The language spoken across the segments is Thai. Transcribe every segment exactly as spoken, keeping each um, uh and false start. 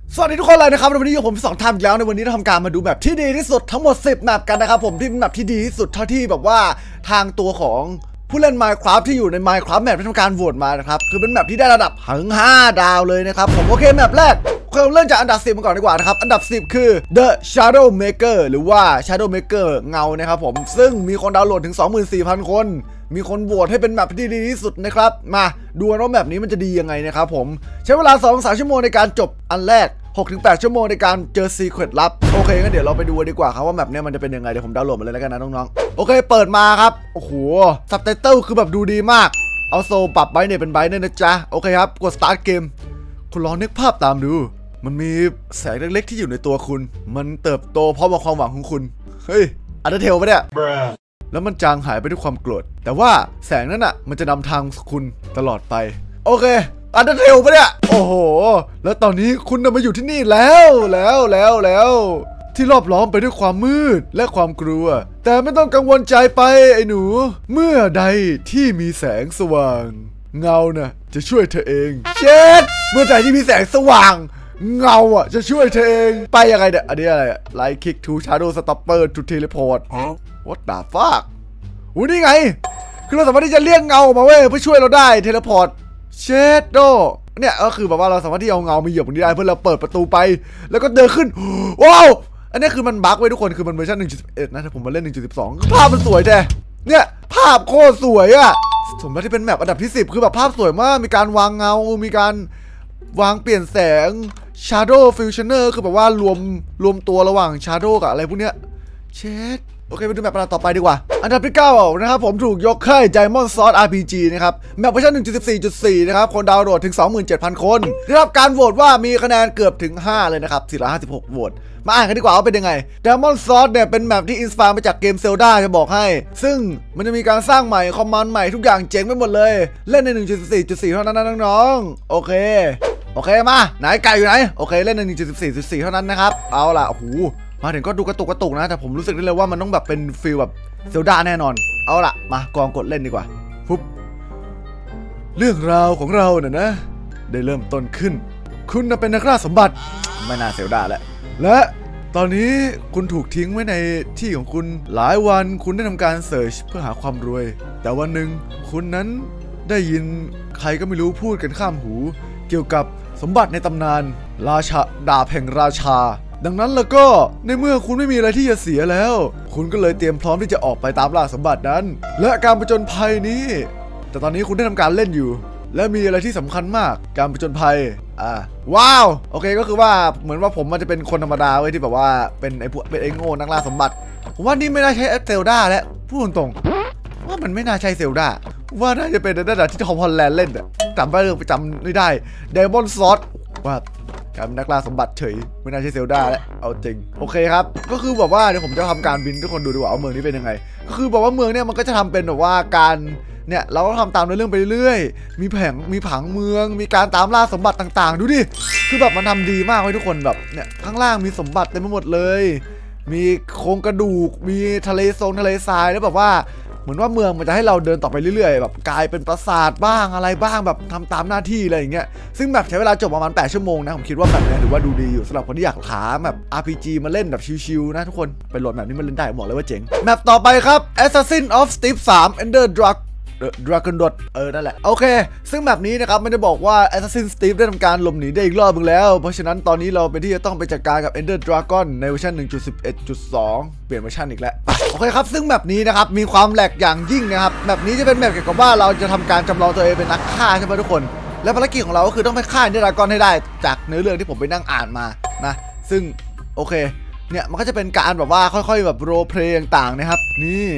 สวัสดีทุกคนเลยนะครับวันนี้ผมสองทำอีกแล้วในวันนี้เราทำการมาดูแบบที่ดีที่สุดทั้งหมดสิบแมปกันนะครับผมที่เป็นแมปที่ดีที่สุดเท่าที่แบบว่าทางตัวของผู้เล่น Minecraft ที่อยู่ใน Minecraft แมปที่ทำการโหวตมานะครับคือเป็นแมปที่ได้ระดับถึงห้าดาวเลยนะครับผมโอเคแมปแรกเราเริ่มจากอันดับสิบมาก่อนดีกว่านะครับอันดับสิบคือ The Shadow Maker หรือว่า Shadow Maker เงานะครับผมซึ่งมีคนดาวน์โหลดถึง สองหมื่นสี่พัน คนมีคนโหวตให้เป็นแมปที่ดีที่สุดนะครับมาดูว่าแมปนี้มันจะดียังไงนะครับผมใช้เวลา สองถึงสาม ชั่วโมงในการจบอันแรก หกถึงแปด ชั่วโมงในการเจอซีเครตลับโอเคงั้นเดี๋ยวเราไปดูดีกว่าครับว่าแมปเนี้ยมันจะเป็นยังไงเดี๋ยวผมดาวน์โหลดมาเลยแล้วกันนะน้องๆโอเคเปิดมาครับโอ้โหซับไตเติลคือแบบดูดีมากเอาโซปรับไบเนี่ยเป็นไบเนี่ยนะจ๊ะโอเคครับกดสตาร์ทเกมคุณลองนึกภาพตามดูมันมีแสงเล็กๆที่อยู่ในตัวคุณมันเติบโตเพราะความหวังของคุณเฮ้ยอันเดอร์เทลปะเนี่ยแล้วมันจางหายไปด้วยความโกรธแต่ว่าแสงนั้นอ่ะมันจะนำทางคุณตลอดไปโอเคอันเดอร์เทลปะเนี่ยโอ้โหแล้วตอนนี้คุณมาอยู่ที่นี่แล้วแล้วแล้วแล้วที่รอบล้อมไปด้วยความมืดและความกลัวแต่ไม่ต้องกังวลใจไปไอ้หนูเมื่อใดที่มีแสงสว่างเงาน่ะจะช่วยเธอเองเช็ดเมื่อใดที่มีแสงสว่างเงาอ่ะจะช่วยเธอเองไปยังไงเนี่ยอันนี้อะไรอะ Right click to shadow stopper to teleport What the fuck อู้นี่ไงคือเราสามารถที่จะเรียกเงาออกมาเว้ยเพื่อช่วยเราได้เทเลพอร์ตเชดโดเนี่ยก็คือแบบว่าเราสามารถที่เอาเงามาเหยียบตรงนี้ได้เพื่อเราเปิดประตูไปแล้วก็เดินขึ้นว้าวอันนี้คือมันบั๊กไว้ทุกคนคือมันเวอร์ชัน หนึ่งจุดสิบเอ็ด นะถ้าผมมาเล่น หนึ่งจุดสิบสอง ภาพมันสวยแท้เนี่ยภาพโคตรสวยอะสมมติที่เป็นแมปอันดับที่สิบคือแบบภาพสวยมากมีการวางเงามีการวางเปลี่ยนแสง Shadow Fusioner คือแบบว่ารวมรวมตัวระหว่าง Shadow กับอะไรพวกเนี้ยเชดโอเคไปดูแมปต่อไปดีกว่าอันดับที่เก้านะครับผมถูกยกให้ Diamond Sword อาร์ พี จี นะครับแมปเวอร์ชัน หนึ่งจุดสิบสี่จุดสี่ นะครับคนดาวน์โหลดถึง สองหมื่นเจ็ดพัน คนได้รับการโหวตว่ามีคะแนนเกือบถึงห้าเลยนะครับสี่ร้อยห้าสิบหกโหวตมาอ่านกันดีกว่าว่าเป็นยังไง Diamond Sword เนี่ยเป็นแมปที่อินสปายมาจากเกม Zelda จะบอกให้ซึ่งมันจะมีการสร้างใหม่คอมมานด์ใหม่ทุกอย่างเจ๋งไปหมดเลยเล่นใน หนึ่งจุดสิบสี่จุดสี่ เท่านั้นนะน้องๆโอเคโอเคมาไหนไก่อยู่ไหนโอเคเล่นใน หนึ่งจุดสิบสี่จุดสี่ เท่านั้นนะครับเอาล่ะโอ้โหมาถึงก็ดูกระตุกกระตุกนะแต่ผมรู้สึกได้เลยว่ามันต้องแบบเป็นฟีลแบบเซลดาแน่นอนเอาล่ะมากองกดเล่นดีกว่าปุ๊บเรื่องราวของเราเนี่ยนะได้เริ่มต้นขึ้นคุณน่ะเป็นนักล่าสมบัติไม่น่าเซลดาแหละและตอนนี้คุณถูกทิ้งไว้ในที่ของคุณหลายวันคุณได้ทำการเสิร์ชเพื่อหาความรวยแต่วันหนึ่งคุณนั้นได้ยินใครก็ไม่รู้พูดกันข้ามหูเกี่ยวกับสมบัติในตำนานราชาดาบแห่งราชาดังนั้นแล้วก็ในเมื่อคุณไม่มีอะไรที่จะเสียแล้วคุณก็เลยเตรียมพร้อมที่จะออกไปตามล่าสมบัตินั้นและการผจญภัยนี้แต่ตอนนี้คุณได้ทำการเล่นอยู่และมีอะไรที่สำคัญมากการผจญภัยอ่าว้าวโอเคก็คือว่าเหมือนว่าผมมันจะเป็นคนธรรมดาเว้ยที่แบบว่าเป็นไอ้พวกเป็นไอ้โง่นักล่าสมบัติผมว่านี่ไม่น่าใช่เซลดาแล้วพูดตรงว่ามันไม่น่าใช่เซลดาว่าน่าจะเป็นระดับที่ทอมฮอลแลนด์เล่นอะจำไม่ได้จำไม่ได้เดมอนซอสว่าการเป็นนักล่าสมบัติเฉยไม่น่าใช่เซลดาแล้วเอาจริงโอเคครับก็คือแบบว่าเดี๋ยวผมจะทำการบินทุกคนดูดีกว่าเอาเมืองนี้เป็นยังไงก็คือบอกว่าเมืองเนี่ยมันก็จะทำเป็นแบบว่าการเนี่ยเราก็ทำตามเรื่องไปเรื่อยๆมีแผงมีผังเมืองมีการตามล่าสมบัติต่างๆดูดิคือแบบมันทำดีมากเลยทุกคนแบบเนี่ยข้างล่างมีสมบัติเต็มไปหมดเลยมีโครงกระดูกมีทะเลทรงทะเลทรายแล้วแบบว่าเหมือนว่าเมืองมันจะให้เราเดินต่อไปเรื่อยๆแบบกลายเป็นปราสาทบ้างอะไรบ้างแบบทำตามหน้าที่อะไรอย่างเงี้ยซึ่งแบบใช้เวลาจบประมาณแปดชั่วโมงนะผมคิดว่าแบบนี้ถือว่าดูดีอยู่สำหรับคนที่อยากหาแบบ อาร์ พี จี มาเล่นแบบชิลๆนะทุกคนไปโหลดแบบนี้มาเล่นได้บอกเลยว่าเจ๋งแมปต่อไปครับ Assassin of Steep ทรี Ender Drag Dragon Dot เออนั่นแหละโอเคซึ่งแบบนี้นะครับมันจะบอกว่า Assassin Steve ได้ทำการหลบหนีได้อีกรอบนึงแล้วเพราะฉะนั้นตอนนี้เราเป็นที่จะต้องไปจัดการกับ Ender Dragon ในเวอร์ชัน หนึ่งจุดสิบเอ็ดจุดสอง เปลี่ยนเวอร์ชันอีกแล้วโอเคครับซึ่งแบบนี้นะครับมีความแหลกอย่างยิ่งนะครับแบบนี้จะเป็นแบบเกี่ยวกับว่าเราจะทำการจำลองตัวเองเป็นนักฆ่าใช่ไหมทุกคนและภารกิจของเราก็คือต้องไปฆ่า Ender Dragon ให้ได้จากเนื้อเรื่องที่ผมไปนั่งอ่านมานะซึ่งโอเคเนี่ยมันก็จะเป็นการแบบว่าค่อยๆแบบโรลเพลย์ต่างๆนะครับนี่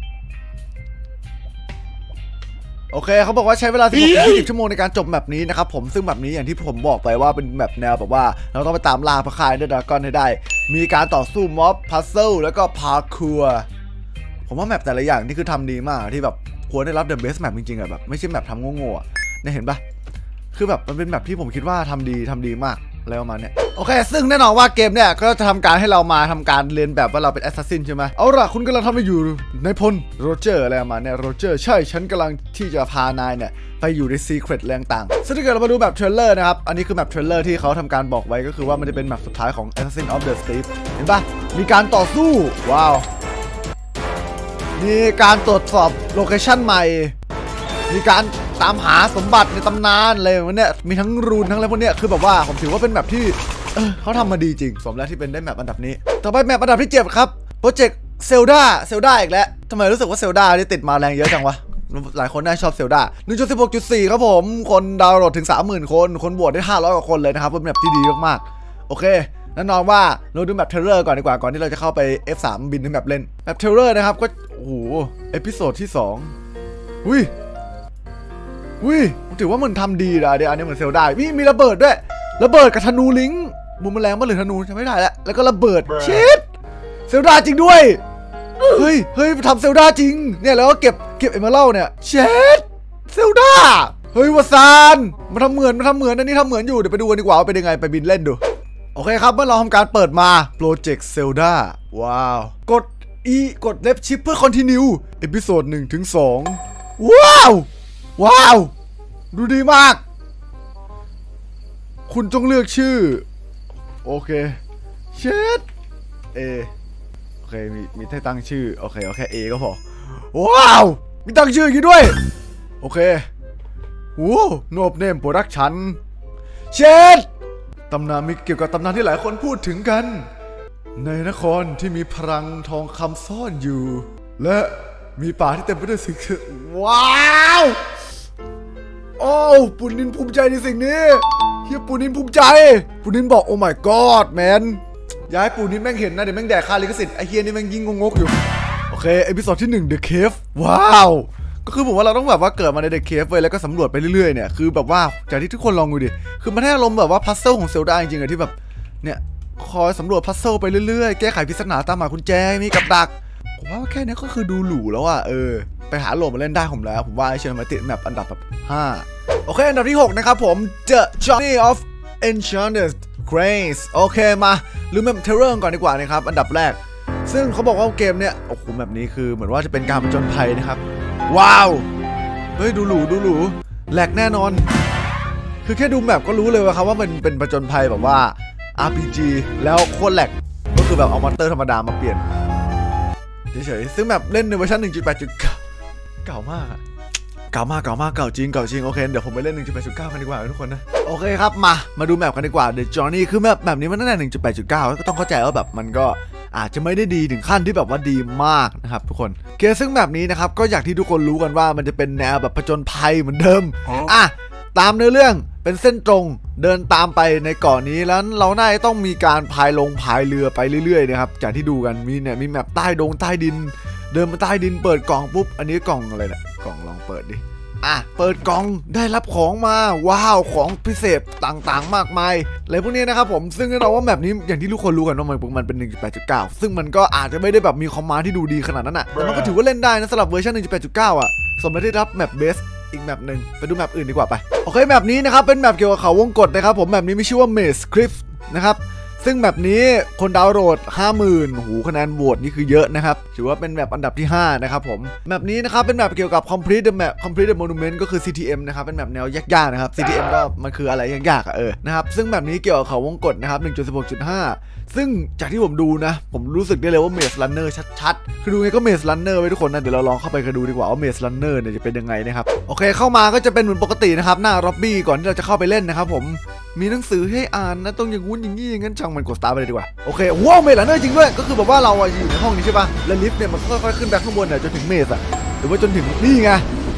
โอเคเขาบอกว่าใช้เวลา สิบหกถึงยี่สิบ ชั่วโมงในการจบแมปนี้นะครับผมซึ่งแบบนี้อย่างที่ผมบอกไปว่าเป็นแมปแนวแบบว่าเราต้องไปตามล่าพระคายด้วยดราก้อนให้ได้มีการต่อสู้ม็อบพัซเซิลแล้วก็พาร์คัวผมว่าแมปแต่ละอย่างนี่คือทำดีมากที่แบบควรได้รับเดอะเบสแมปจริงๆอะแบบไม่ใช่แมปทำโง่ๆเนี่ยเห็นปะคือแบบมันเป็นแมปที่ผมคิดว่าทำดีทำดีมากอะไรประมาณนี้โอเคซึ่งแน่นอนว่าเกมเนี่ยก็จะทำการให้เรามาทำการเรียนแบบว่าเราเป็นแอสซัสซินใช่ไหมเอาล่ะคุณกำลังทำให้อยู่ในพลโรเจอร์อะไรประมาณนี้โรเจอร์ใช่ฉันกำลังที่จะพานายเนี่ยไปอยู่ในซีเคร็ตแรงต่างซึ่งถ้าเกิดเรามาดูแบบเทรลเลอร์นะครับอันนี้คือแบบเทรลเลอร์ที่เขาทำการบอกไว้ก็คือว่ามันจะเป็นแบบสุดท้ายของ Assassin's of the Steep เห็นปะมีการต่อสู้ว้าวมีการตรวจสอบโลเคชั่นใหม่มีการตามหาสมบัติในตำนานอะไรพวกเนี้ยมีทั้งรูนทั้งอะไรพวกเนี้ยคือแบบว่าผมถือว่าเป็นแบบที่เออเขาทำมาดีจริงสมแล้วที่เป็นได้แมปอันดับนี้ต่อไปแมปอันดับที่เจ็ดครับโปรเจกต์เซลดาเซลดาอีกแล้วทำไมรู้สึกว่าเซลดาที่ติดมาแรงเยอะจังวะหลายคนน่าชอบเซลดา หนึ่งจุดสิบหกจุดสี่ ครับผมคนดาวน์โหลดถึง สามหมื่น คนคนโหวตได้ห้าร้อยกว่าคนเลยนะครับเป็นแบบที่ดีมากๆโอเคแน่นอนว่าเราดูแบบเทเลอร์ก่อนดีกว่าก่อนที่เราจะเข้าไป เอฟ สาม บินในแบบเล่นแบบเทเลอร์นะครับก็โอ้โหเอพิโซดที่สองอุ้ยอุ้ยถือว่ามันทำดีนะเดี๋ยวอันนี้เหมือนเซลดามีมีระเบิดด้วยระเบิดกับธนูลิงบูมแมลงมาหรือธนูจะไม่ได้แล้วแล้วก็ระเบิดชิดเซลดาจริงด้วยเฮ้ยเฮ้ยทำเซลดาจริงเนี่ยแล้วก็เก็บเก็บเอเมอรัลเนี่ยเช็ดเซลดาเฮ้ยวาซานมาทำเหมือนมาทำเหมือนอันนี้ทำเหมือนอยู่เดี๋ยวไปดูกันดีกว่าว่าเป็นยังไงไปบินเล่นดูโอเคครับเมื่อเราทำการเปิดมาโปรเจกต์เซลดาว้าวกด E กด Left Shift เพื่อ Continue เอพิโซดหนึ่งถึงสองว้าวว้าวดูดีมากคุณต้องเลือกชื่อโอเคเช็ดเอโอเคมีมีให้ตั้งชื่อโอเคโอเคเอก็พอว้าวมีตั้งชื่ออย่างนี้ด้วยโอเคโอ้โนบเนมโปรดักชั่นเช็ดตำนานมีเกี่ยวกับตำนานที่หลายคนพูดถึงกันในนครที่มีพลังทองคำซ่อนอยู่และมีป่าที่เต็มไปด้วยสิ่งว้าวโอ้ปูนินภูมิใจในสิ่งนี้เฮียปูนินภูมิใจปูนินบอกโอ้ my god แมนอย่าให้ปูนินแม่งเห็นนะเดี๋ยวแม่งแดกค่าลิขสิทธิ์ไอเฮียนี่แม่งยิ่งงกๆอยู่โอเคเอพิโซดที่หนึ่ง The Cave ว้าวก็คือผมว่าเราต้องแบบว่าเกิดมาใน The Cave เลยแล้วก็สำรวจไปเรื่อยๆเนี่ยคือแบบว่าจากที่ทุกคนลองดูดิคือมันให้อารมณ์แบบว่าพัซเซิลของเซลดาจริงๆอะที่แบบเนี่ยคอยสำรวจพัซเซิลไปเรื่อยๆแก้ไขปริศนาตามหากุญแจมีกับดักผมว่าแค่นี้ก็คือดูหรูแล้วอะเออไปหาโหลดมาเล่นได้ผมแล้วผมว่าเชิญมาติดแมปอันดับแบบห้าโอเคอันดับที่หกนะครับผม The Journey of Enchanted Grace โอเคมาหรือแมปเทเลอร์ก่อนดีกว่านะครับอันดับแรกซึ่งเขาบอกว่าเกมเนี้ยโอ้โหแบบนี้คือเหมือนว่าจะเป็นการผจญภัยนะครับว้าวเฮ้ยดูหรูดูหรูแหลกแน่นอนคือแค่ดูแมปก็รู้เลยว่าครับว่ามันเป็นผจญภัยแบบว่า อาร์ พี จี แล้วโคตรแหลกก็คือแบบเอามอนเตอร์ธรรมดามาเปลี่ยนเฉยๆซึ่งแบบเล่นในเวอร์ชัน หนึ่งจุดแปด จุดเก้า เก่ามากอะเก่ามากเก่ามากเก่าจริงเก่าจริงโอเคเดี๋ยวผมไปเล่น หนึ่งจุดแปด จุดเก้า กันดีกว่าทุกคนนะโอเคครับมามาดูแมปกันดีกว่า The Journey คือแมปแบบนี้มันตั้งแต่ หนึ่งจุดแปด จุดเก้า ก็ต้องเข้าใจว่าแบบมันก็อาจจะไม่ได้ดีถึงขั้นที่แบบว่าดีมากนะครับทุกคนโอเคซึ่งแบบนี้นะครับก็อย่างที่ทุกคนรู้กันว่ามันจะเป็นแนวแบบผจญภัยเหมือนเดิมอ่ะตามเนื้อเรื่องเป็นเส้นตรงเดินตามไปในเกาะนี้แล้วเราน่าจะต้องมีการพายลงพายเรือไปเรื่อยๆนะครับจากที่ดูกันมีเนี่ยมีแมปใต้ดงใต้ดินเดินมาใต้ดินเปิดกล่องปุ๊บอันนี้กล่องอะไรเนี่ยกล่องลองเปิดดิอ่ะเปิดกล่องได้รับของมาว้าวของพิเศษต่างๆมากมายอะไรพวกนี้นะครับผมซึ่งแน่นอนว่าแมปนี้อย่างที่ทุกคนรู้กันว่ามันมันเป็น หนึ่งจุดแปด จุดเก้า ซึ่งมันก็อาจจะไม่ได้แบบมีคอมมานด์ที่ดูดีขนาดนั้นอ่ะแต่มันก็ถือว่าเล่นได้นะสำหรับเวอร์ชัน หนึ่งจุดแปด จุดเก้า อ่ะสมแล้วที่รับแมปเบสอีกแมปหนึ่งไปดูแมปอื่นดีกว่าไปโอเคแมปนี้นะครับเป็นแมปเกี่ยวกับเขาวงกตนะครับผมแมปนี้มีชื่อว่า Maze Cliff นะครับซึ่งแมปนี้คนดาวน์โหลด ห้าหมื่น โอ้โหคะแนนโหวตนี่คือเยอะนะครับถือว่าเป็นแมปอันดับที่ห้านะครับผมแมปนี้นะครับเป็นแมปเกี่ยวกับ Complete the Map Complete the Monument ก็คือ ซี ที เอ็ม นะครับเป็นแมปแนวยากๆนะครับ ซี ที เอ็ม ก็มันคืออะไรยากๆอ่ะเออนะครับซึ่งแมปนี้เกี่ยวกับเขาวงกตนะครับ หนึ่งจุดสิบหก จุดห้า ซึ่งจากที่ผมดูนะผมรู้สึกได้เลยว่า Maze Runner ชัดๆคือดูไงก็ Maze Runner ไว้ทุกคนนะเดี๋ยวเราลองเข้าไปกันดูดีกว่าว่า Maze Runner เนี่ยจะเป็นยังไงนะครับโอเคเข้ามาก็จะเป็นเหมือนปกตินะครับหน้าล็อบบี้ก่อนที่เราจะเข้าไปเล่นนะครับผมมีหนังสือให้อ่านนะต้องอย่างงู้นอย่างงี้อย่างงั้นช่างมันกดสตาร์ทไปเลยดีกว่าโอเคว้าวเมสลันเนอร์จริงด้วยก็คือแบบว่าเราอยู่ในห้องนี้ใช่ป่ะแล้วลิฟต์เนี่ยมันค่อยๆขึ้นไปข้างบนเนี่ยจนถึงเมสอะหรือว่าจนถึงนี่ไง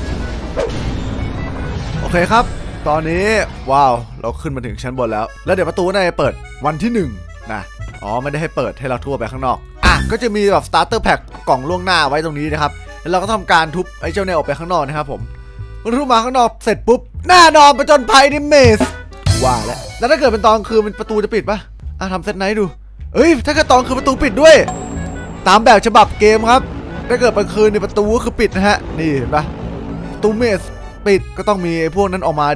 โอเคครับตอนนี้ว้าวเราขึ้นมาถึงชั้นบนแล้วแล้วเดี๋ยวประตูน่าจะเปิดวันที่หนึ่งนะอ๋อไม่ได้ให้เปิดให้เราทั่วไปข้างนอกอ่ะก็จะมีแบบสตาร์เตอร์แพ็คกล่องล่วงหน้าไว้ตรงนี้นะครับแล้วเราก็ทำการทุบไอ้เจ้าเนี่ยออกไปข้างนอกนะครับผมทุบมาข้างนอกเสร็จปุ๊บแน่นอนประจนภัยในเมสว่าแล้วแล้วถ้าเกิดเป็นตอนคืนมันประตูจะปิดปะอ่ะทำเซตไนท์ดูเอ้ยถ้าเกิดตอนคืนประตูปิดด้วยตามแบบฉบับเกมครับถ้าเกิดกลางคืนในประตูก็คือปิดนะฮะนี่เห็นปะประตูเมสปิดก็ต้องมีไอ้พวกนั้นออกมาดิ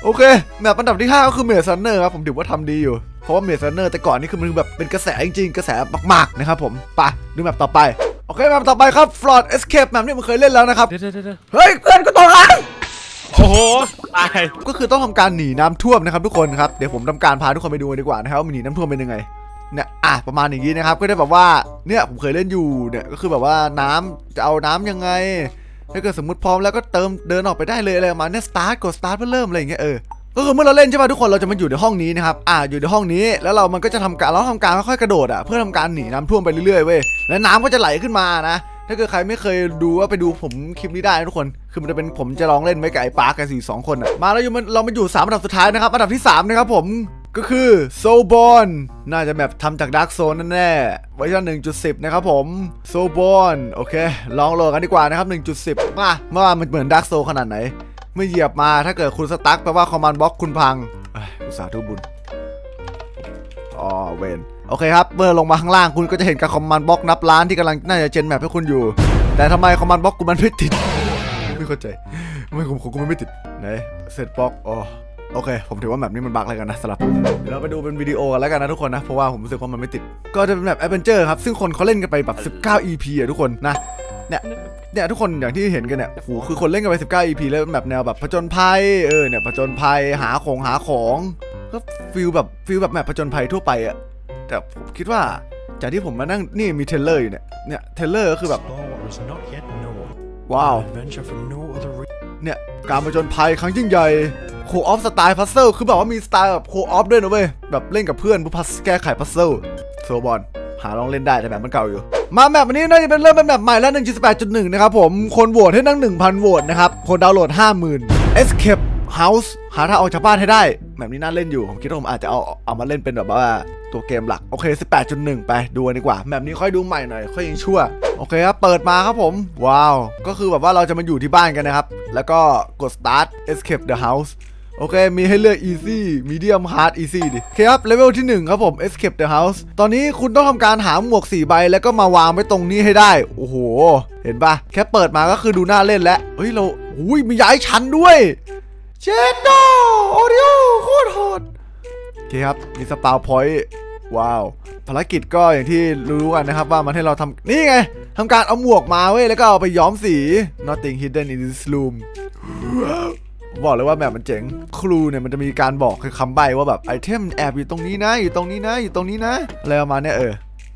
โอเคแมปอันดับที่ห้าก็คือเมดซันเนอร์ครับผมถือว่าทำดีอยู่เพราะว่าเมดซันเนอร์แต่ก่อนนี่คือมันแบบเป็นกระแสจริงๆกระแสมากๆนะครับผมไปดูแมปต่อไปโอเคแมปต่อไปครับ Flood Escape แมปนี้มันเคยเล่นแล้วนะครับเดี๋ยวๆเฮ้ยเพื่อนก็ตกอ่ะโอ้โหตายก็คือต้องทำการหนีน้ำท่วมนะครับทุกคนครับเดี๋ยวผมทำการพาทุกคนไปดูกันดีกว่านะครับว่ามันหนีน้ำท่วมเป็นยังไงเนี่ยอ่ะประมาณอย่างนี้นะครับก็ได้แบบว่าเนี่ยผมเคยเล่นอยู่เนี่ยก็คือแบบว่าน้ำจะเอาน้ำยังไงถ้าเกิดสมมติพร้อมแล้วก็เติมเดินออกไปได้เลยอะไรประมาณนี้สตาร์ทกดสตาร์ทเพื่อเริ่มอะไรอย่างเงี้ยเออก็คือเมื่อเราเล่นใช่ป่ะทุกคนเราจะมาอยู่ในห้องนี้นะครับอ่าอยู่ในห้องนี้แล้วเรามันก็จะทำการเราทำการค่อยๆกระโดดอ่ะเพื่อทำการหนีน้ำท่วมไปเรื่อยๆเว้ยแล้วน้ำก็จะไหลขึ้นมานะถ้าเกิดใครไม่เคยดูว่าไปดูผมคลิปนี้ได้ทุกคนคือมันจะเป็นผมจะลองเล่นไว้กับไอ้ปาร์กกันสี่สองคนอ่ะมาแล้วอยู่มันเรามาอยู่สามอันดับสุดท้ายนะครับอันดับที่สามนะครับผมก็คือโซบอนน่าจะแบบทำจากดาร์กโซนแน่ๆเวอร์ชัน หนึ่งจุดสิบ นะครับผมโซบอนโอเคลองโหลดกันดีกว่านะครับ หนึ่งจุดสิบ มาเมื่อวานมันเหมือนดาร์กโซขนาดไหนเมื่อเหยียบมาถ้าเกิดคุณสตั๊กแปลว่าคอมมานด์บล็อกคุณพังอุตส่าห์ทุบบุญอ๋อเวนโอเคครับเมื่อลงมาข้างล่างคุณก็จะเห็นกับคอมมานด์บล็อกนับล้านที่กำลังน่าจะเจนแมปให้คุณอยู่แต่ทำไมคอมมานด์บล็อกกูมันไม่ติดไม่เข้าใจไม่ผมกูมันไม่ติดไหนเซตบล็อกอ๋อโอเคผมถือว่าแมปนี้มันบั๊กอะไรกันนะสำหรับผมเดี๋ยวเราไปดูเป็นวิดีโอกันแล้วกันนะทุกคนนะเพราะว่าผมรู้สึกว่ามันไม่ติดก็จะเป็นแบบแอดเวนเจอร์ครับซึ่งคนเขาเล่นกันไปแบบสิบเก้า อี พี อ่ะทุกคนนะเนี่ยเนี่ยทุกคนอย่างที่เห็นกันเนี่ยโหคือคนเล่นกันไปสิบเก้า อี พี แล้วแบบแนวแบบผจญภัยเออเนี่ยผจญภัยหาของหาของก็ฟิลแบบฟิลแบบแมปผจญภัยทั่วไปอ่ะแต่ผมคิดว่าจากที่ผมมานั่งนี่มีเทเลอร์อยู่เนี่ยเนี่ยเทเลอร์ก็คือแบบว้าวเนี่ยการผจญภัยครั้งยิ่งใหญ่โคออฟสไตล์พัซเซิลคือแบบว่ามีสไตล์แบบโคออฟด้วยนะเว้ยแบบเล่นกับเพื่อนเพื่อพัซแก้ไขพัซเซิลโซบอลหาลองเล่นได้แต่แบบมันเก่าอยู่มาแมปวันนี้น่าจะเป็นเริ่มเป็นแบบใหม่แล้ว หนึ่งจุดสิบแปดจุดหนึ่ง นะครับผมคนโหวตให้นั่ง หนึ่งพัน โหวตนะครับคนดาวน์โหลด ห้าหมื่น Escape House หาทางออกจากบ้านให้ได้แบบนี้น่าเล่นอยู่ผมคิดว่าผมอาจจะเอาเอามาเล่นเป็นแบบว่าตัวเกมหลักโอเค สิบแปดจุดหนึ่ง ไปดูกันดีกว่าแบบนี้ค่อยดูใหม่หน่อยค่อยยังชั่วโอเคครับเปิดมาครับผมว้าวก็คือแบบว่าเราจะมาอยู่ที่บ้านกันนะครับแล้วก็กด start escape the house โอเคมีให้เลือก easy medium hard easy ดิโอเคครับเลเวลที่หนึ่งครับผม escape the house ตอนนี้คุณต้องทำการหาหมวกสี่ใบแล้วก็มาวางไว้ตรงนี้ให้ได้โอ้โหเห็นปะแค่เปิดมาก็คือดูน่าเล่นแล้วเฮ้ยเราอุ้ยมีย้ายชั้นด้วยเจนโดโอริโอโคตรโหดโอเคครับมีสปาวพอยต์ว้าวภารกิจก็อย่างที่รู้กันนะครับว่ามันให้เราทำนี่ไงทำการเอาหมวกมาเว้ยแล้วก็เอาไปย้อมสี nothing hidden in this room บอกเลยว่าแบบมันเจ๋งครูเนี่ยมันจะมีการบอกคือคำใบ้ว่าแบบไอเทมแอบอยู่ตรงนี้นะอยู่ตรงนี้นะอยู่ตรงนี้นะอะไรประมาณเนี้ยเออ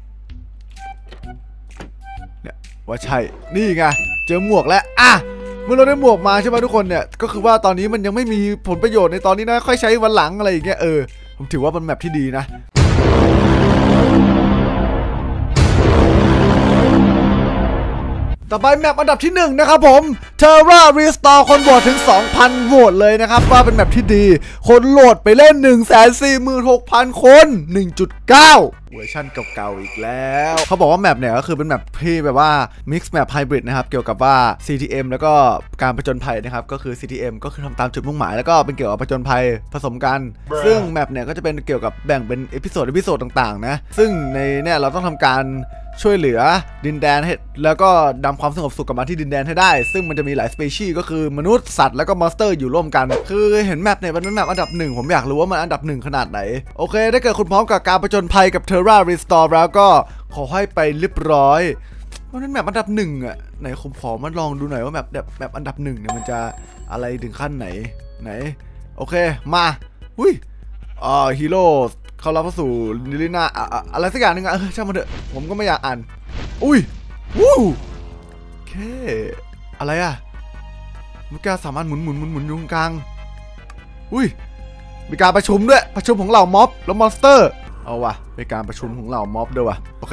เนี่ยว่าใช่นี่ไงเจอหมวกแล้วอ่ะเมื่อเราได้หมวกมาใช่ไหมทุกคนเนี่ยก็คือว่าตอนนี้มันยังไม่มีผลประโยชน์ในตอนนี้นะค่อยใช้วันหลังอะไรอย่างเงี้ยเออผมถือว่าเป็นแมปที่ดีนะต่อไปแมปอันดับที่หนึ่งนะครับผม Terra Restore คนโหวตถึง สองพัน โหวตเลยนะครับว่าเป็นแมปที่ดีคนโหลดไปเล่น หนึ่งแสนสี่หมื่นหกพัน คน หนึ่งจุดเก้า เวอร์ชันเก่าๆอีกแล้วเขาบอกว่าแมปเนี่ยก็คือเป็นแมปที่แบบว่า Mix Map Hybrid นะครับเกี่ยวกับว่า ซี ที เอ็ม แล้วก็การผจญภัยนะครับก็คือ ซี ที เอ็ม ก็คือทำตามจุดมุ่งหมายแล้วก็เป็นเกี่ยวกับผจญภัยผสมกันซึ่งแมปเนี่ยก็จะเป็นเกี่ยวกับแบ่งเป็นเอพิโซดเอพิโซดต่างๆนะซึ่งในเนี่ยเราต้องทำการช่วยเหลือดินแดนให้แล้วก็นำความสงบสุขกลับมาที่ดินแดนให้ได้ซึ่งมันจะมีหลายสเปชีส์ก็คือมนุษย์สัตว์แล้วก็มอนสเตอร์อยู่ร่วมกันคือเห็นแมปเนี่ยมันเป็นแมปอันดับหนึ่งผมอยากรู้ว่ามันอันดับหนึ่งขนาดไหนโอเคถ้าเกิดคุณพร้อมกับการผจญภัยกับ Terra Restore แล้วก็ขอให้ไปเรียบร้อยเพราะนั้นแมปอันดับหนึ่งอ่ะไหนผมขอมาลองดูหน่อยว่าแมปแบบแมปอันดับหนึ่งเนี่ยมันจะอะไรถึงขั้นไหนไหนโอเคมาอุ้ยอ่าฮีโร่เขารับเข้าสู่นิลิน่าอะไรสักอย่างนึงอะช่างมันเถอะผมก็ไม่อยากอ่านอุ้ยวู้โอเคอะไรอะมิกาสามารถหมุนหมุนหมุนหมุนอยู่กลางอุ้ยมีการประชุมด้วยประชุมของเหล่าม็อบแล้วมอนสเตอร์เอาวะเป็นการประชุมของเหล่าม็อบด้วยวะโอเค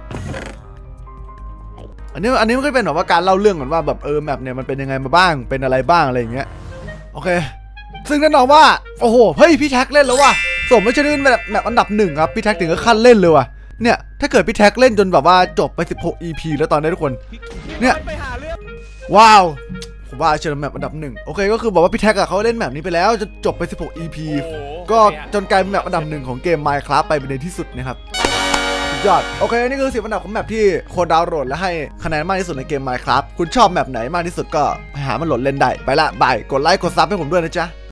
อันนี้อันนี้มันก็เป็นแบบว่าการเล่าเรื่องก่อนว่าแบบเออแมปเนี่ยมันเป็นยังไงมาบ้างเป็นอะไรบ้างอะไรอย่างเงี้ยโอเคซึ่งแน่นอนว่าโอ้โหเฮ้ยพี่แท็กเล่นแล้วว่ะสมไม่ใช่เล่นแบบแบบอันดับหนึ่งครับพี่แท็กถึงก็ขั้นเล่นเลยว่ะเนี่ยถ้าเกิดพี่แท็กเล่นจนแบบว่าจบไปสิบหก อี พี แล้วตอนนี้ทุกคนเนี่ยว้าวผมว่าเชิญแมปอันดับหนึ่งโอเคก็คือบอกว่าพี่แท็กอะเขาเล่นแมปนี้ไปแล้วจะจบไปสิบหก อี พี ก็จนกลายเป็นแมปอันดับหนึ่งของเกม Minecraft ไปในที่สุดนะครับสุดยอดโอเคนี่คือสิบอันดับของแมปที่คนดาวน์โหลดและให้คะแนนมากที่สุดในเกม Minecraft คุณชอบแมปไหนมากที่สุดก็ไปหามันโหลดเล่นได้ไปละบายกดไลค์กดซับให้ผมด้วยนะจ๊ะ